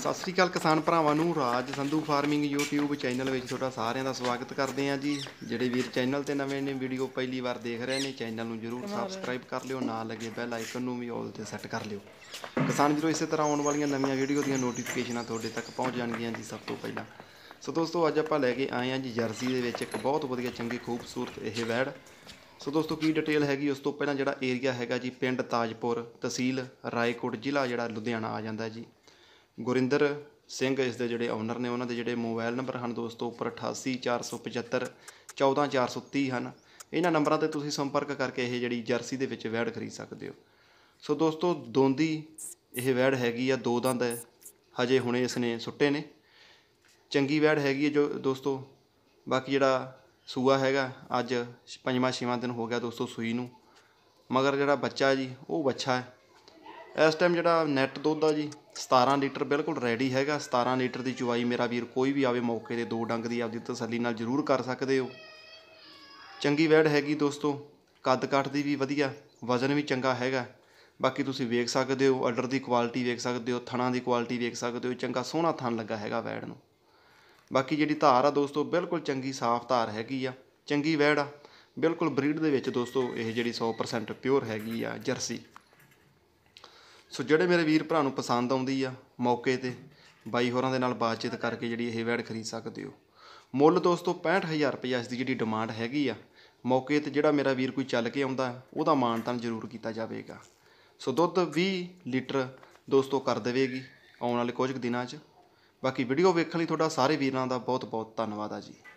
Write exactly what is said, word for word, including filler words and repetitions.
सत श्री अकाल किसान भरावां नूं Raj Sandhu farming YouTube channel में तुहाडा सारिਆਂ ਦਾ स्वागत करते हैं जी। ਜਿਹੜੇ ਵੀਰ चैनल ते नवे ने वीडियो पहली बार देख रहे हैं चैनल ਨੂੰ जरूर सबसक्राइब कर लिओ, नाल लगे बैल आइकन ਨੂੰ भी ऑल ते सैट कर लिओ। किसान ਵੀਰੋ इस तरह आने वाली नवीं वीडियो ਦੀਆਂ नोटिफिकेशन ਤੁਹਾਡੇ तक पहुँच ਜਾਣਗੀਆਂ जी। सब तो पहला सो दोस्तों अज ਆਪਾਂ ਲੈ ਕੇ ਆਏ ਹਾਂ जी जर्सी ਦੇ ਵਿੱਚ ਇੱਕ बहुत ਵਧੀਆ ਚੰਗੀ खूबसूरत ਇਹ ਵੈੜ। सो दोस्तों की डिटेल हैगी उस तो पहला ਜਿਹੜਾ एरिया हैगा जी पिंड ताजपुर तहसील रायकोट ਜ਼ਿਲ੍ਹਾ ਜਿਹੜਾ लुधियाना आ जाता है जी। गुरिंदर सिंह इस दे जिहड़े ओनर ने उन्होंने जिहड़े मोबाइल नंबर हैं दोस्तों उपर अठासी चार सौ पचहत्तर चौदह चार सौ तीह हैं। इन्होंने नंबरों पर तुसीं संपर्क करके यह जी जर्सी दे विच वैड़ खरीद सकते हो। सो दोस्तों दोंदी यह वैड़ हैगी आ, दो दंद हजे हुणे इसने सुट्टे ने, चंगी वैड़ हैगी है जो दोस्तों। बाकी जिहड़ा सूआ हैगा अज पंजवां छेवां दिन हो गया दोस्तों सूई नूं, मगर जिहड़ा बच्चा जी वो बच्चा है। इस टाइम जिहड़ा नैट दुध आ जी सतारह लीटर बिल्कुल रेडी हैगा। सतारह लीटर की चुवाई मेरा वीर कोई भी आवे मौके ते दो डंग की आपकी तसल्ली नाल जरूर कर सकते हो। चंगी वैड़ हैगी दोस्तों, कद काठ दी भी वधिया, वजन भी चंगा हैगा। बाकी तुसीं वेख सकते हो, अडर की क्वालिटी वेख सकते हो, थणा की क्वालिटी वेख सकते हो, चंगा सोहना थण लगा हैगा वैड़ नूं। बाकी जिहड़ी धार आ दोस्तों बिल्कुल चंगी साफ धार हैगी आ, चंगी वैड़ आ बिल्कुल ब्रीड दे विच दोस्तों। ये जिहड़ी सौ परसेंट प्योर हैगी आ जर्सी। सो ਜਿਹੜੇ मेरे वीर भरा ਨੂੰ पसंद आउंदी आ मौके ते बाई होरां दे नाल बातचीत करके जिहड़ी ਇਹ वैड़ खरीद सकते हो। मुੱਲ दोस्तों पैंठ हज़ार रुपया इसकी जिहड़ी डिमांड हैगी आ। मौके ते जिहड़ा मेरा वीर कोई चल के आउंदा ਉਹਦਾ ਮਾਣ ਤਾਣ जरूर किया जाएगा। सो दुੱਧ बीस लीटर दोस्तों कर देवेगी आउण वाले कुछ दिनों 'ਚ। बाकी वीडियो वेखण लई तुहाडा सारे वीरां दा बहुत बहुत धन्नवाद आ जी।